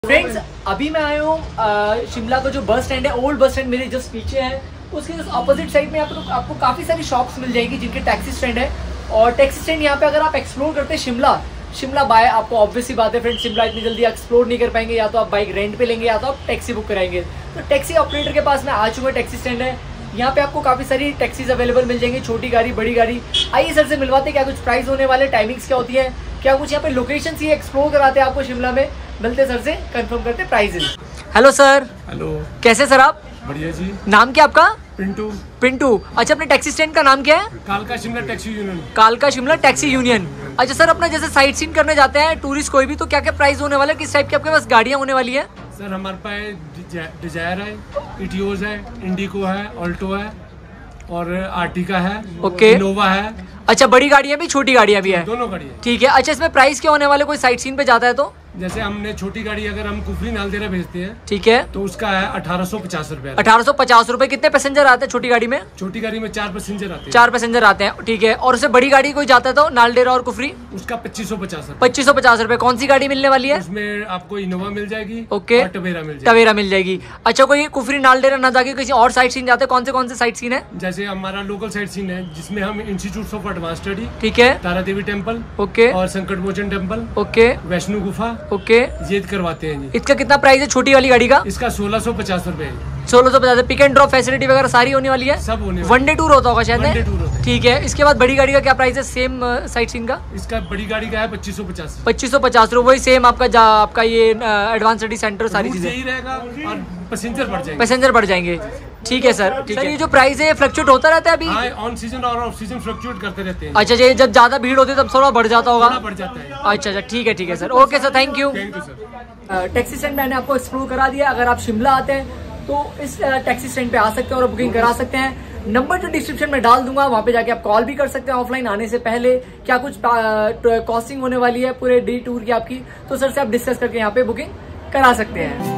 Friends अभी मैं आया हूँ शिमला का जो बस स्टैंड है, ओल्ड बस स्टैंड मेरे जस्ट पीछे है। उसके जस्ट अपोजिट साइड में आपको काफ़ी सारी शॉप्स मिल जाएगी जिनके टैक्सी स्टैंड है। और टैक्सी स्टैंड यहाँ पे अगर आप एक्सप्लोर करते हैं शिमला बाय, आपको ऑब्वियस सी बात है फ्रेंड्स, शिमला इतनी जल्दी एक्सप्लोर नहीं कर पाएंगे। या तो आप बाइक रेंट पे लेंगे या तो आप टैक्सी बुक कराएंगे। तो टैक्सी ऑपरेटर के पास मैं आ चुका, टैक्सी स्टैंड है। यहाँ पे आपको काफ़ी सारी टैक्सीज अवेलेबल मिल जाएंगी, छोटी गाड़ी बड़ी गाड़ी। आइए सर से मिलवाते हैं, क्या कुछ प्राइस होने वाले, टाइमिंग्स क्या होती है, क्या कुछ यहाँ पे लोकेशन ही एक्सप्लोर कराते हैं आपको शिमला में। मिलते सर से, कंफर्म करते प्राइजेस। Hello sir. हेलो, कैसे सर आप? बढ़िया जी। नाम क्या आपका? पिंटू। अच्छा, अपने टैक्सी स्टैंड का नाम क्या है? कालका शिमला टैक्सी यूनियन। कालका शिमला टैक्सी यूनियन। अच्छा सर, अपना जैसे साइट सीन करने जाते हैं टूरिस्ट कोई भी, तो क्या क्या प्राइस होने वाला है, किस टाइप की आपके पास गाड़ियाँ होने वाली है? सर हमारे पास डिजायर है, इटियोज है, इंडिको है, ऑल्टो है और आर्टिका है, ओके, इनोवा है। अच्छा, बड़ी गाड़ियाँ भी छोटी गाड़ियाँ भी है? दोनों गाड़ियाँ। ठीक है। अच्छा, इसमें प्राइस क्या होने वाले, कोई साइट सीन पे जाता है तो? जैसे हमने छोटी गाड़ी अगर हम कुफरी नालदेरा भेजते हैं, ठीक है, तो उसका है 1850 रुपए। 1850 रुपए। कितने पैसेंजर आते हैं छोटी गाड़ी में? छोटी गाड़ी में 4 पैसेंजर आते हैं। 4 पैसेंजर आते हैं, ठीक है। और उससे बड़ी गाड़ी कोई जाता है तो नालडेरा और कुफरी? उसका 2550 रुपए। 2550 रुपए। कौन सी गाड़ी मिलने वाली है? उसमें आपको इनोवा मिल जाएगी, ओके, और टवेरा मिल जाएगी। टवेरा मिल जाएगी। अच्छा, कोई कुफरी नालडेरा ना जाके किसी और साइट सीन जाते हैं, कौन से साइट सीन है? जैसे हमारा लोकल साइट सीन है जिसमें हम इंस्टीट्यूट ऑफ एडवांस स्टडी, ठीक है, तारा देवी टेम्पल, ओके, और संकट मोचन टेम्पल, ओके, वैष्णो गुफा, ओके, ये करवाते हैं जी। इसका कितना प्राइस है छोटी वाली गाड़ी का? इसका 1650 रुपए है। 1650। पिक एंड ड्रॉप फैसिलिटी वगैरह सारी होने वाली है? सब होने वाली। वनडे टूर होता होगा शायद? वनडे टूर होता है। ठीक है। इसके बाद बड़ी गाड़ी का क्या प्राइस है सेम साइट सीन का? इसका बड़ी गाड़ी का है 2550। 2550 रुपए। वही सेम आपका ये एडवांस स्टडी सेंटर सारी चीजें यही रहेगा और पैसेंजर बढ़ जाएंगे। पैसेंजर बढ़ जाएंगे। ठीक है सर, ठीक है। ये जो प्राइस है ये फ्लक्चुएट होता रहता है अभी? हाँ, ऑन सीजन और ऑफ सीजन फ्लक्चुएट करते रहते हैं। अच्छा, ये जब ज्यादा भीड़ होती है तब थोड़ा बढ़ जाता होगा? थोड़ा बढ़ जाता है। अच्छा, ठीक है sir, okay sir, thank you. Thank you sir. Taxi stand मैंने आपको एक्सप्लोर करा दिया। अगर आप शिमला आते हैं तो इस टैक्सी स्टैंड पे आ सकते हैं और बुकिंग करा सकते हैं। नंबर जो डिस्क्रिप्शन में डाल दूंगा, वहां पे जाके आप कॉल भी कर सकते हैं ऑफलाइन आने से पहले। क्या कुछ कॉस्टिंग होने वाली है पूरे डे टूर की आपकी, तो सर से आप डिस्कस करके यहाँ पे बुकिंग करा सकते हैं।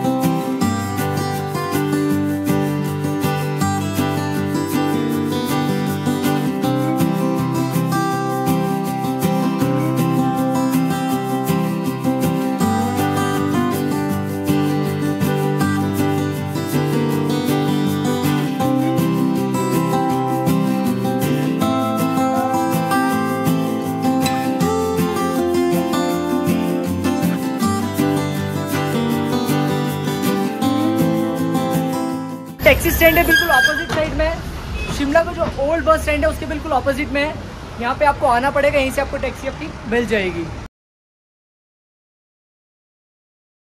टैक्सी स्टैंड है बिल्कुल ऑपोजिट साइड में। शिमला का जो ओल्ड बस स्टैंड है उसके बिल्कुल ऑपोजिट में है। यहाँ पे आपको आना पड़ेगा, यहीं से आपको टैक्सी अपनी मिल जाएगी।